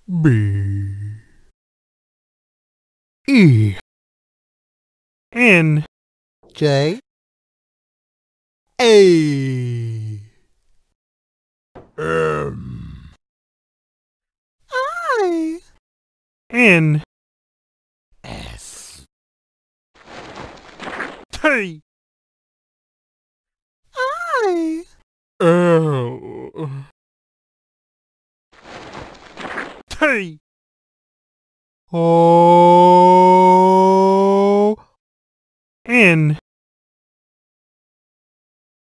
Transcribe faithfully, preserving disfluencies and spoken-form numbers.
B E N J A M I N S T I L T O N